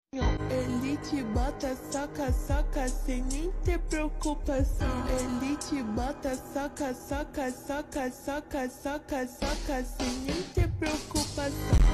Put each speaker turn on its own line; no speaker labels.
Ele te bota, soca, soca, sem nem ter preocupação. Ele te bota, soca, soca, soca, soca, soca, soca, sem nem ter preocupação.